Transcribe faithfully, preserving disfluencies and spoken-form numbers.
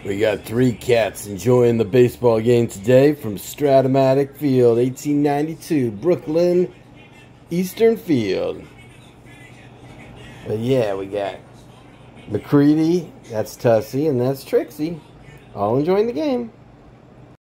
We got three cats enjoying the baseball game today from Strat Field, eighteen ninety-two, Brooklyn, Eastern Field. But yeah, we got McCready, that's Tussie, and that's Trixie, all enjoying the game.